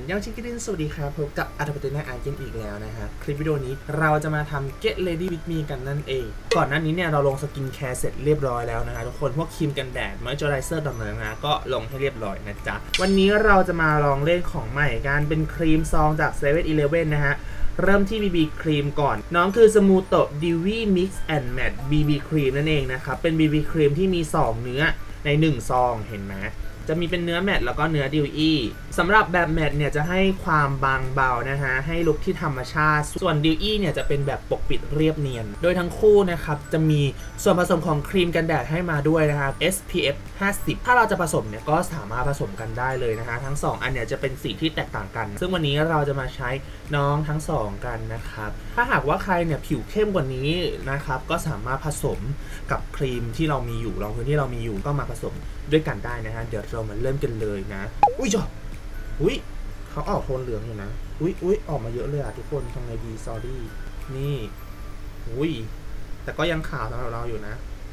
ยังชิคกี้ดินสวัสดีครับพบกับอัธพัฒนาอาร์กินอีกแล้วนะฮะคลิปวิดีโอนี้เราจะมาทำ Get Ready with Me กันนั่นเองก่อนหน้านี้เนี่ยเราลงสกินแคร์เสร็จเรียบร้อยแล้วนะฮะทุกคนพวกครีมกันแดดมอยเจอไรเซอร์ต่างๆนะก็ลงให้เรียบร้อยนะจ๊ะวันนี้เราจะมาลองเล่นของใหม่กันเป็นครีมซองจาก 7-Eleven นะฮะเริ่มที่ BB ครีมก่อนน้องคือ Smooth Dewy Mix and Matte BB ครีมนั่นเองนะครับเป็น BB ครีมที่มี2เนื้อใน1ซองเห็นไหมจะมีเป็นเนื้อแมตต์แล้วก็เนื้อดิวอี้สำหรับแบบแมตต์เนี่ยจะให้ความบางเบานะฮะให้ลุคที่ธรรมชาติส่วนดิวอี้เนี่ยจะเป็นแบบปกปิดเรียบเนียนโดยทั้งคู่นะครับจะมีส่วนผสมของครีมกันแดดให้มาด้วยนะครับ SPF 50ถ้าเราจะผสมเนี่ยก็สามารถผสมกันได้เลยนะฮะทั้ง2อันเนี่ยจะเป็นสีที่แตกต่างกันซึ่งวันนี้เราจะมาใช้น้องทั้ง2กันนะครับถ้าหากว่าใครเนี่ยผิวเข้มกว่านี้นะครับก็สามารถผสมกับครีมที่เรามีอยู่รองพื้นที่เรามีอยู่ก็มาผสมด้วยกันได้นะฮะเดี๋ยวเรามาเริ่มกันเลยนะอุ้ยจ้ะอุ้ยเขาออกโทนเหลืองอยู่นะอุ้ยออกมาเยอะเลยอ่ะทุกคนทำไงดี sorry นี่อุ้ยแต่ก็ยังขาวสำหรับเราอยู่นะ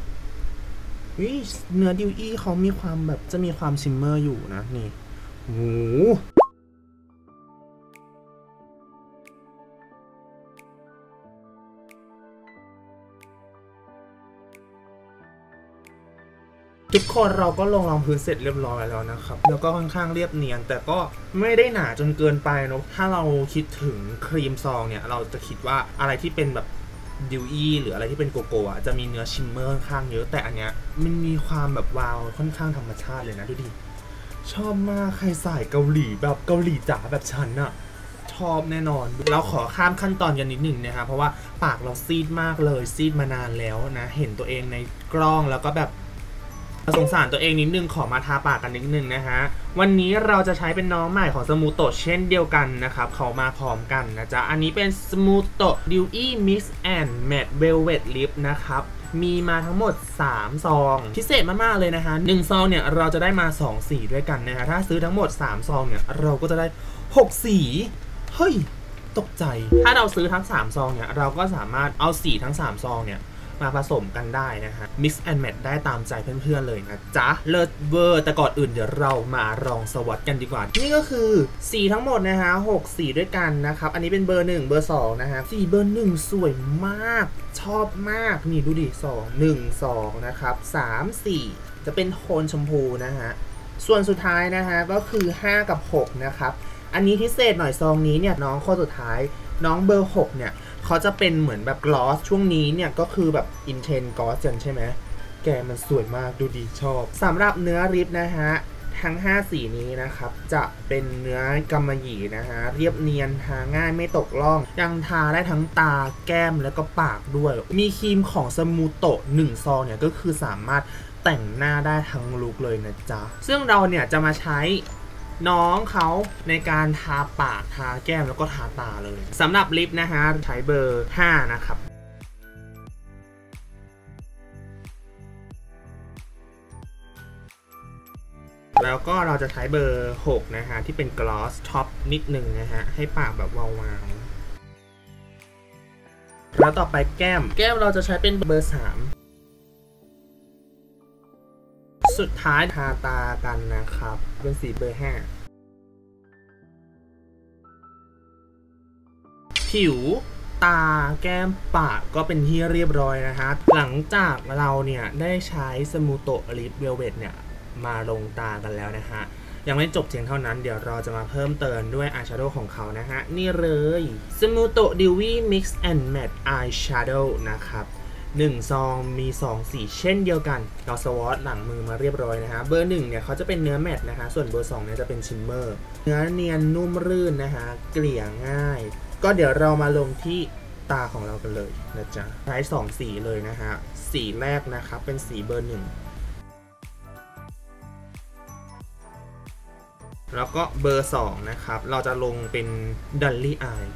เนื้อดิวอี้เขามีความแบบจะมีความชิมเมอร์อยู่นะนี่โอ้ทุกคนเราก็ลงรองพื้นเสร็จเรียบร้อยแล้วนะครับแล้วก็ค่อนข้างเรียบเนียนแต่ก็ไม่ได้หนาจนเกินไปนะถ้าเราคิดถึงครีมซองเนี่ยเราจะคิดว่าอะไรที่เป็นแบบดิวอี้หรืออะไรที่เป็นโกโก้จะมีเนื้อชิมเมอร์ค่อนข้างเยอะแต่อันเนี้ยมันมีความแบบวาวค่อนข้างธรรมชาติเลยนะดูดิชอบมากใครสายเกาหลีแบบเกาหลีจ๋าแบบฉันอะชอบแน่นอนเราขอข้ามขั้นตอนกันนิดหนึ่งนะครับเพราะว่าปากเราซีดมากเลยซีดมานานแล้วนะเห็นตัวเองในกล้องแล้วก็แบบสงสารตัวเองนิดนึงขอมาทาปากกันนิดนึงนะฮะวันนี้เราจะใช้เป็นน้องใหม่ของสมูโตะเช่นเดียวกันนะครับเขามาพร้อมกันนะจ๊ะอันนี้เป็นสมูโตะ Dewy Mix and Matte Velvet Lip นะครับมีมาทั้งหมด3ซองพิเศษมากๆเลยนะฮะ1ซองเนี่ยเราจะได้มา2สีด้วยกันนะฮะถ้าซื้อทั้งหมด3ซองเนี่ยเราก็จะได้6สีเฮ้ยตกใจถ้าเราซื้อทั้ง3ซองเนี่ยเราก็สามารถเอาสีทั้ง3ซองเนี่ยมาผสมกันได้นะฮะ Mix and Match ได้ตามใจเพื่อนๆเลยนะจ๊ะเลิศเวอร์แต่ก่อนอื่นเดี๋ยวเรามาลองสวอตกันดีกว่านี่ก็คือสีทั้งหมดนะฮะ6สีด้วยกันนะครับอันนี้เป็นเบอร์1เบอร์2นะฮะสีเบอร์1สวยมากชอบมากนี่ดูดิ2 1 2นะครับ3 4จะเป็นโทนชมพูนะฮะส่วนสุดท้ายนะฮะก็คือ5กับ6นะครับอันนี้พิเศษหน่อยซองนี้เนี่ยน้องข้อสุดท้ายน้องเบอร์6เนี่ยเขาจะเป็นเหมือนแบบกลอสช่วงนี้เนี่ยก็คือแบบอินเทนกลอสกันใช่ไหมแกมันสวยมากดูดีชอบสำหรับเนื้อลิปนะฮะทั้ง5สีนี้นะครับจะเป็นเนื้อกำมะหยี่นะฮะเรียบเนียนทาง่ายไม่ตกล่องยังทาได้ทั้งตาแก้มแล้วก็ปากด้วยมีครีมของสมูโตะ1ซองเนี่ยก็คือสามารถแต่งหน้าได้ทั้งลุคเลยนะจ๊ะซึ่งเราเนี่ยจะมาใช้น้องเขาในการทาปากทาแก้มแล้วก็ทาตาเลยสำหรับลิปนะฮะใช้เบอร์5นะครับแล้วก็เราจะใช้เบอร์6นะฮะที่เป็นกลอสท็อปนิดนึงนะฮะให้ปากแบบวาวๆแล้วต่อไปแก้มเราจะใช้เป็นเบอร์3สุดท้ายทาตากันนะครับเป็นสีเบอร์5ผิวตาแก้มปากก็เป็นที่เรียบร้อยนะฮะหลังจากเราเนี่ยได้ใช้สมูโตะลิปเวลเวทเนี่ยมาลงตากันแล้วนะฮะยังไม่จบเพียงเท่านั้นเดี๋ยวเราจะมาเพิ่มเติมด้วยอายแชโดว์ของเขานะฮะนี่เลยสมูโตะ Dewy Mix and Matte Eyeshadow นะครับ1ซองมี2สีเช่นเดียวกันเราสวอตหลังมือมาเรียบร้อยนะฮะเบอร์1เนี่ยเขาจะเป็นเนื้อแมตต์นะคะส่วนเบอร์2เนี่ยจะเป็นชิมเมอร์เนื้อเนียนนุ่มรื่นนะฮะเกลี่ยง่ายก็เดี๋ยวเรามาลงที่ตาของเรากันเลยนะจ๊ะใช้2สีเลยนะฮะสีแรกนะครับเป็นสีเบอร์1แล้วก็เบอร์2นะครับเราจะลงเป็นดัลลี่อาย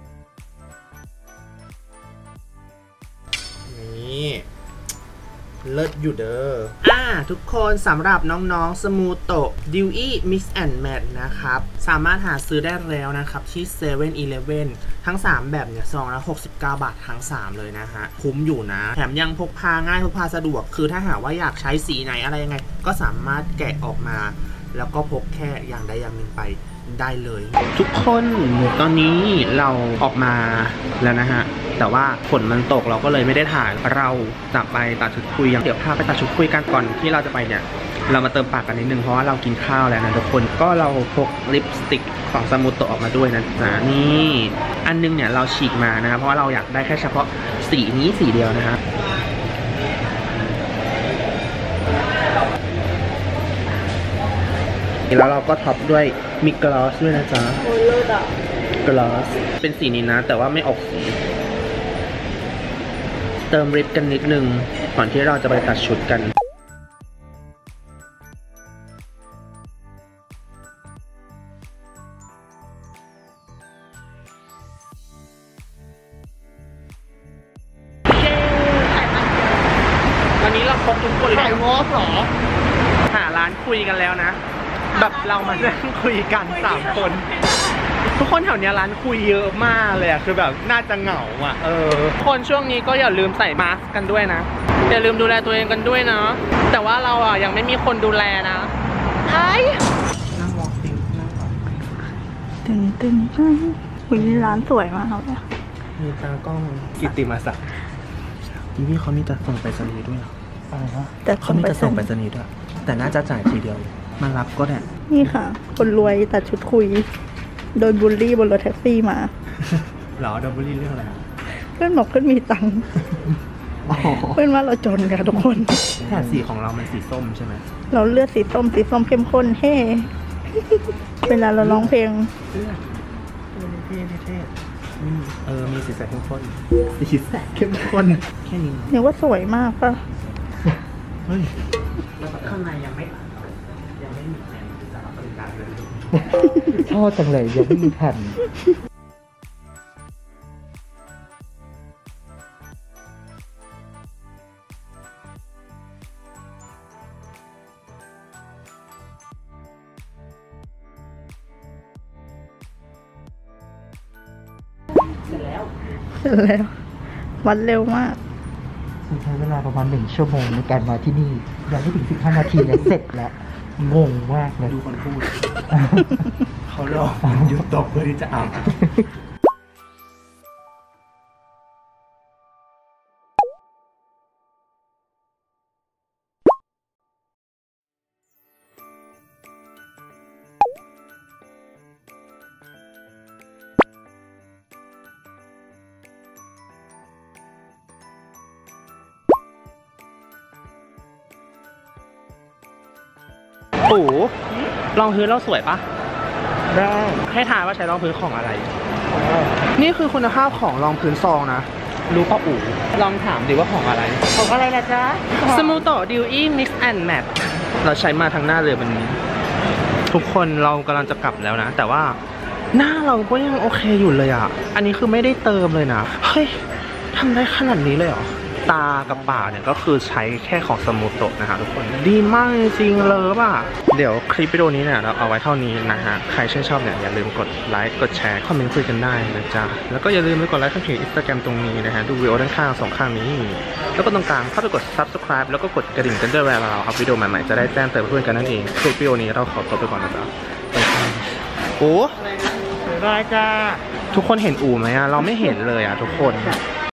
นี่เลิศอยู่เด้อทุกคนสำหรับน้องๆสมูโตะ Dewy Mix and Matte นะครับสามารถหาซื้อได้แล้วนะครับที่ 7-Eleven ทั้ง3แบบเนี่ยซองละ69 บาททั้ง3เลยนะฮะคุ้มอยู่นะแถมยังพกพาง่ายพกพาสะดวกคือถ้าหากว่าอยากใช้สีไหนอะไรยังไงก็สามารถแกะออกมาแล้วก็พกแค่อย่างใดอย่างหนึ่งไปได้เลยทุกคนตอนนี้เราออกมาแล้วนะฮะแต่ว่าฝนมันตกเราก็เลยไม่ได้ถ่ายเราจะไปตัดชุดคุยเดี๋ยวพาไปตัดชุดคุยกันก่อนที่เราจะไปเนี่ยเรามาเติมปากกันนิดนึงเพราะว่าเรากินข้าวแล้วนะทุกคนก็เราพกลิปสติกของสมุทโตะออกมาด้วยนะจ๊ะนี่อันนึงเนี่ยเราฉีกมานะเพราะว่าเราอยากได้แค่เฉพาะสีนี้สีเดียวนะฮะแล้วเราก็ท็อปด้วยมีกลอสด้วยนะจ๊ะโอ้เลิศอ่ะกลอสเป็นสีนี้นะแต่ว่าไม่ออกสีเติมริบกันนิดนึงก่อนที่เราจะไปตัดชุดกันวันนี้เราครบทุกคนเลยถ่ายวอล์กเหรอหาร้านคุยกันแล้วนะแบบเรามานั่งคุยกัน3 คนทุกคนแถวนี้ร้านคุยเยอะมากเลยอะคือแบบน่าจะเหงาอ่ะคนช่วงนี้ก็อย่าลืมใส่มาสก์กันด้วยนะอย่าลืมดูแลตัวเองกันด้วยนะแต่ว่าเราอ่ะยังไม่มีคนดูแลนะไอ้นั่งวอล์กติ้งนั่งก่อนตึงวันนี้ร้านสวยมากครับเนี่ยมีตากล้องกิตติมาศักดิ์พี่เขามีแต่ส่งไปรษณีย์ด้วยอะไรนะแต่เขามีแต่ส่งไปรษณีย์ด้วยแต่น่าจะจ่ายทีเดียวมารับก็ได้นี่ค่ะคนรวยตัดชุดคุยโดนบูลลี่บนรถแท็กซี่มาเหรอโดนบูลลี่เรื่องอะไรเพื่อนบอกเพื่อนมีตังค์เพื่อนว่าเราจนค่ะทุกคนแต่สีของเรามันสีส้มใช่ไหมเราเลือกสีส้มเข้มข้นเฮ้เวลาเราร้องเพลงเท่มีสีแสดเข้มข้นสีแสดเข้มข้นแค่นี้เนี่ยว่าสวยมากป่ะเฮ้ยแล้วข้างในยังไม่มีแผนจะรับบริการเลยชอบจังเลยยังไม่มีแผนเสร็จแล้ววัดเร็วมากใช้เวลาประมาณ1 ชั่วโมงในการมาที่นี่ยังไม่ถึง15 นาทีเนี่ยเสร็จแล้วงงมากเลยดูคนพูดเขารอหยุดตกเพื่อที่จะอาบปู่รองพื้นเราสวยปะได้ให้ทายว่าใช้รองพื้นของอะไรนี่คือคุณภาพของรองพื้นซองนะรู้ป่ะอู๋ลองถามดิว่าของอะไรล่ะจ๊ะสมูโตะดิวอี้มิกซ์แอนด์แมทเราใช้มาทั้งหน้าเลยวันนี้ทุกคนเรากำลังจะกลับแล้วนะแต่ว่าหน้าเราก็ยังโอเคอยู่เลยอ่ะอันนี้คือไม่ได้เติมเลยนะเฮ้ยทำได้ขนาดนี้เลยเหรอตากับปากเนี่ยก็คือใช้แค่ของสมูโตะนะฮะทุกคนดีมากจริงๆเลยป่ะเดี๋ยวคลิปวิดีโอนี้เนี่ยเราเอาไว้เท่านี้นะฮะใครชื่นชอบเนี่ยอย่าลืมกดไลค์กดแชร์คอมเมนต์คุยกันได้นะจ๊ะแล้วก็อย่าลืมไปกดไลค์ทางเพจ Instagram ตรงนี้นะฮะดูวิดีโอด้านข้าง2 ข้างนี้แล้วก็ตรงกลางเข้าไปกด Subscribe แล้วก็กดกระดิ่งกันด้วยเวลาเราอัพวิดีโอใหม่ๆจะได้แจ้งเตือนเพื่อนกันนั่นเองคลิปวิดีโอนี้เราขอตัวไปก่อนนะจ๊ะโอ้บ๊ายบายจ้าทุกคนเห็นอู๋ไหมอะเราไม่เห็นเลยอะทุกคน